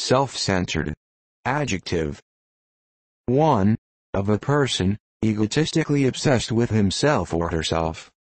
self-centered. Adjective. 1. Of a person, egotistically obsessed with himself or herself.